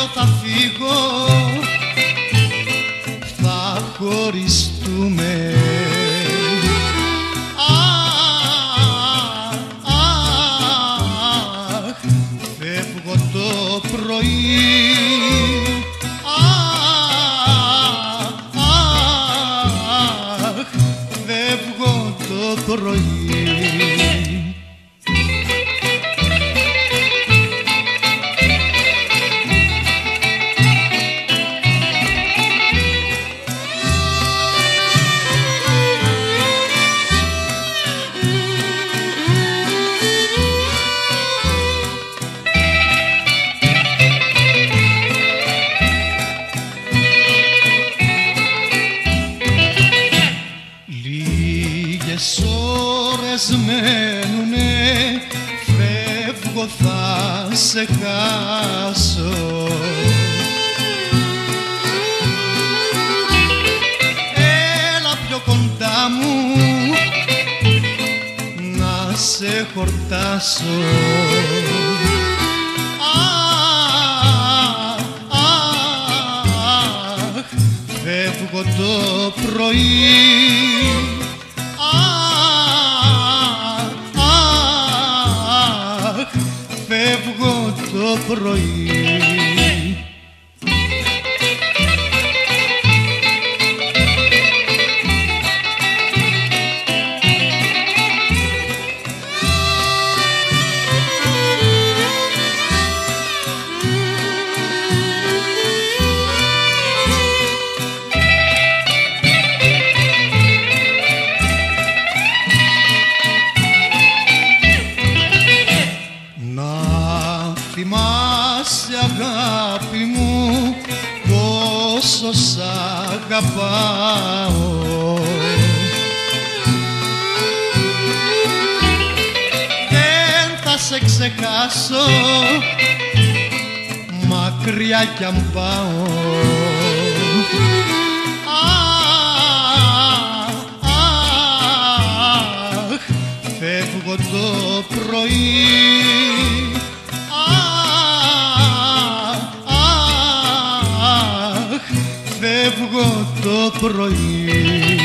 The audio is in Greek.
αύριο θα φύγω, θα χωριστούμε. Αχ, φεύγω το πρωί, αχ, φεύγω το πρωί. Λίγες ώρες μένουνε, φεύγω θα σε χάσω. Έλα πιο κοντά μου να σε χορτάσω. Αχ, φεύγω το πρωί, φεύγω το πρωί. Θυμάσαι αγάπη μου πόσο σ' αγαπάω. Δεν θα σε ξεχάσω μακριά κι αν πάω. Αχ, φεύγω το πρωί, φεύγω το πρωί.